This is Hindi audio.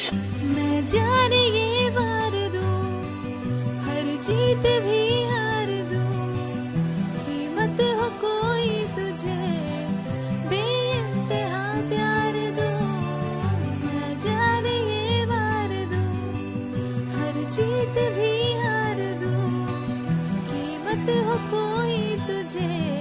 मैं जाने ये वार दूं, हर जीत भी हार दूं, कीमत हो कोई तुझे बेइंतहा प्यार दूं। मैं जाने ये वार दूं, हर जीत भी हार दूं, कीमत हो कोई तुझे